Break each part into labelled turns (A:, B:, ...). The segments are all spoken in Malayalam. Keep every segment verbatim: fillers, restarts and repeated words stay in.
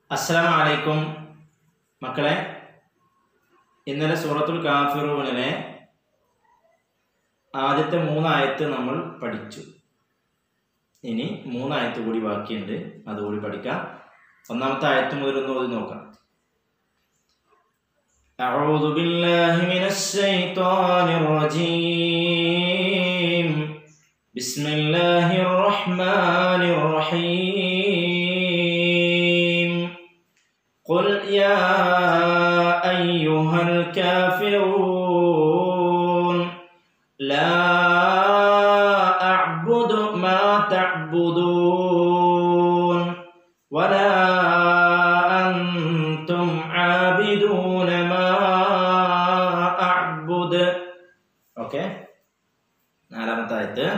A: അസ്സലാമു അലൈക്കും മക്കളെ, ഇന്നലെ സൂറത്തുൽ കാഫിറൂനിലെ ആദ്യത്തെ മൂന്നായത്ത് നമ്മൾ പഠിച്ചു. ഇനി മൂന്നായത്ത് കൂടി ബാക്കിയുണ്ട്, അതുകൂടി പഠിക്കാം. ഒന്നാമത്തെ ആയത്ത് മുതൽ ഒന്ന് ഓതി നോക്കാം. അഊദു ബില്ലാഹി മിനശ് ശൈത്വാനിർ റജീം. ബിസ്മില്ലാഹിർ റഹ്മാനിർ റഹീം. ഖുൽ യാ അയ്യുഹൽ കാഫിറൂൻ ലാ അഅ്ബുദു മാ തഅ്ബുദൂൻ വലാ അൻതും ആബിദൂന മാ അഅ്ബുദു. ഓക്കേ, നാലാമത്തെ ആയത്ത്.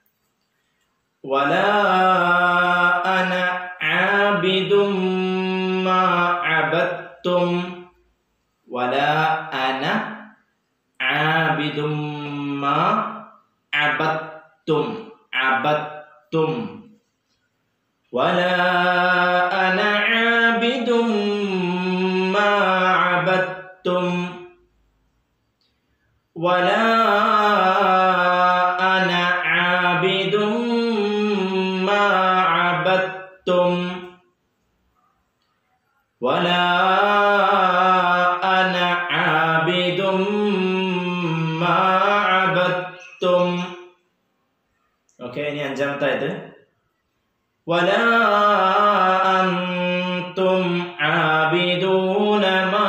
A: വലാ അന ആബിദും മാ അബദ്തും വലാ അന ആബിദും മാ അബദ്തും അബദ്തും വലാ അന ആബിദും മാ അബദ്തും വലാ അന ആബിദും മാ അബദ്തും വലാ അന ആബിദും മാ അബദ്തും. ഓക്കേ, ഇനി അഞ്ചാമത്തെ ആയത്. വലാ അൻതും ആബിദൂന മാ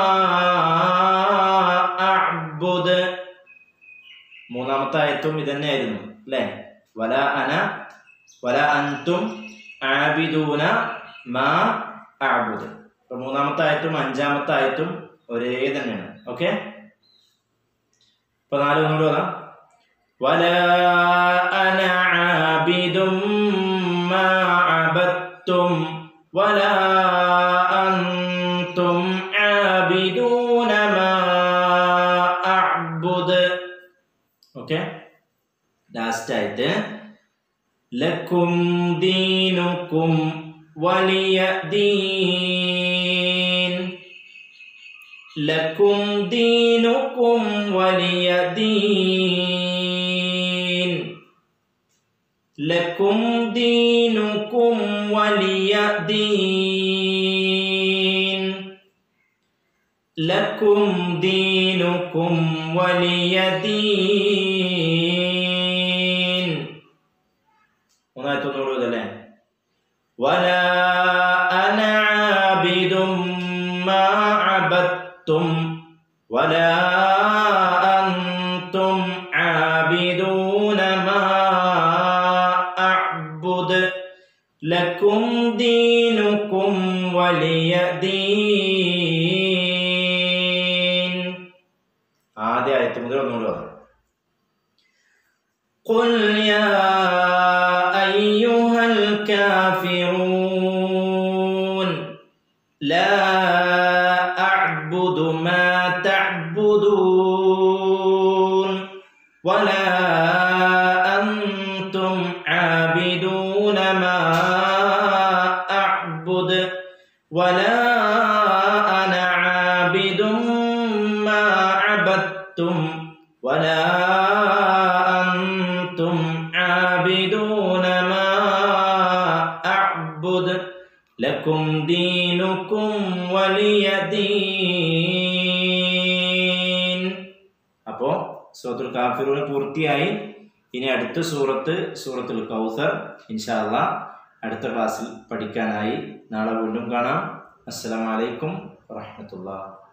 A: അഅ്ബുദു. മൂന്നാമത്തെ ആയത്തും ഇതന്നെയായിരുന്നു അല്ലേ? വലാ അന വലാ അൻതും ആബിദൂന മാ അഅ്ബുദു. അപ്പൊ മൂന്നാമത്തെ ആയത്തും അഞ്ചാമത്തെ ആയത്തും ഒരേ തന്നെയാണ്. ഓക്കെ, ഇപ്പൊ നാല് ഒന്നുകൂടി വരാം. വലാ അന ആബിദും മാ അബദ്തും വലാ അൻതും ആബിദൂന മാ അഅ്ബുദു. ഓക്കെ, ലാസ്റ്റ് ആയിട്ട് ലക്കും ദീനുക്കും വലിയ ദീൻ. ലക്കും ദീനുക്കും വലിയ ദീൻ. ലക്കും ദീനുക്കും വലിയ ദീൻ. ലക്കും ദീനുക്കും വലിയ ദീൻ. മൂന്നായിരത്തൊന്നുകൂടി ഇതല്ലേ? വലാ അന ആബിദും മാ അബദ്തും വലാ അൻതും ആബിദൂന മാ അഅ്ബുദു ലക്കും ദീനുക്കും വലിയ ദീൻ. ആദ്യ ആയത്ത് മുതൽ ഒന്നുകൂടി പറയാം. ഖുൽ യാ അയ്യുഹൽ കാഫിറൂൻ ലാ അഅ്ബുദു മാ തഅ്ബുദൂൻ വലാ അൻതും ആബിദൂന മാ അഅ്ബുദു വലാ അന ആബിദും മാ അബദ്തും വലാ അൻതും ആബിദൂന മാ അഅ്ബുദു ലക്കും ദീനുക്കും വലിയ ദീൻ. അപ്പോ സൂറത്തുൽ കാഫിറൂൻ പൂർത്തിയായി. ഇനി അടുത്ത സൂറത്ത് സൂറത്തുൽ കൗസർ ഇൻഷാ അല്ലാഹ് അടുത്ത ക്ലാസ്സിൽ പഠിക്കാനായി. നാളെ വീണ്ടും കാണാം. അസ്സലാമു അലൈക്കും വറഹ്മത്തുള്ളാഹി.